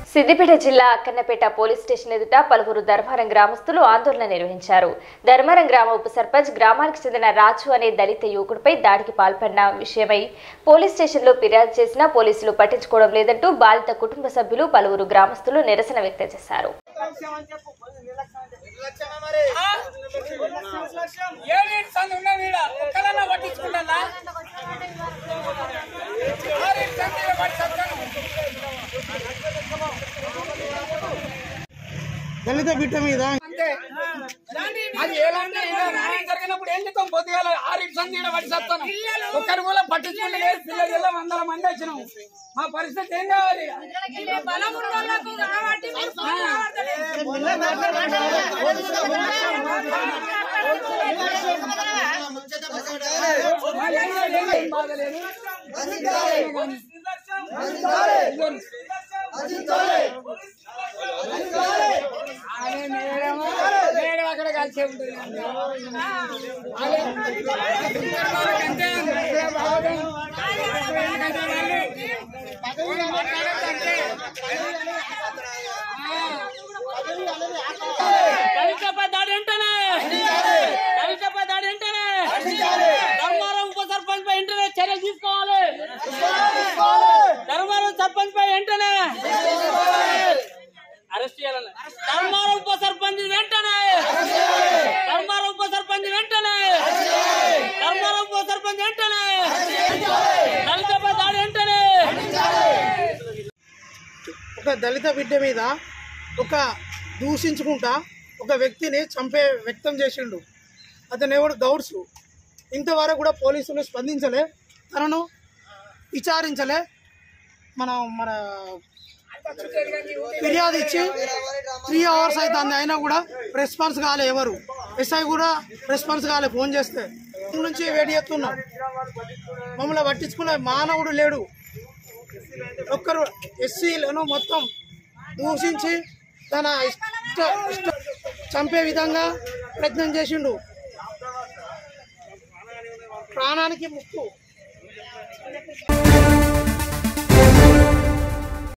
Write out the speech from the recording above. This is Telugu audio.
సిద్దిపేట జిల్లా అక్కన్నపేట పోలీస్ స్టేషన్ ఎదుట పలువురు ధర్మారం గ్రామస్తులు ఆందోళన నిర్వహించారు. ధర్మారం గ్రామ ఉప సర్పంచ్ గ్రామానికి చెందిన రాజు అనే దళిత యువకుడిపై దాడికి పాల్పడిన విషయమై పోలీస్ స్టేషన్లో ఫిర్యాదు చేసినా పోలీసులు పట్టించుకోవడం లేదంటూ బాధిత కుటుంబ సభ్యులు పలువురు గ్రామస్తులు నిరసన వ్యక్తం చేశారు. దళిత బిడ్డ మీద జరిగినప్పుడు ఏం చెప్తాం? పొద్దుగాల 6 సంధి పట్టిస్తాను, ఒక్కరు కూడా పట్టించుకుంటే పిల్లలు 100 మంది వచ్చినాం. మా పరిస్థితి ఏం కావాలి? అక్కడ కలిసే ఉంటుంది. దళితపై దాడి అంటేనే ధర్మారం ఉప సర్పంచ్ పై వెంటనే చర్యలు తీసుకోవాలి. ధర్మారం సర్పంచ్ పై వెంటనే అరెస్ట్ చేయాలని. ధర్మారం ఉప సర్పంచ్ వెంటనే దళితపై దాడి అంటేనే. ఒక దళిత బిడ్డ మీద ఒక దూషించుకుంటా ఒక వ్యక్తిని చంపే వ్యక్తం చేసిండు. అతను ఎవడు గౌడ్స్. ఇంతవరకు కూడా పోలీసులు స్పందించలే, తనను విచారించలే. మన ఫిర్యాదు ఇచ్చి 3 అవర్స్ అవుతుంది, అయినా కూడా రెస్పాన్స్ కాలే. ఎవరు ఎస్ఐ కూడా రెస్పాన్స్ కాలే. ఫోన్ చేస్తే నుంచి వేడి చేస్తున్నాం. మమ్మల్ని పట్టించుకునే మానవుడు లేడు. ఒక్కరు ఎస్సీలను మొత్తం దూషించి తన ఇష్ట చంపే విధంగా ప్రయత్నం చేసిండు. ప్రాణానికి ముప్పు.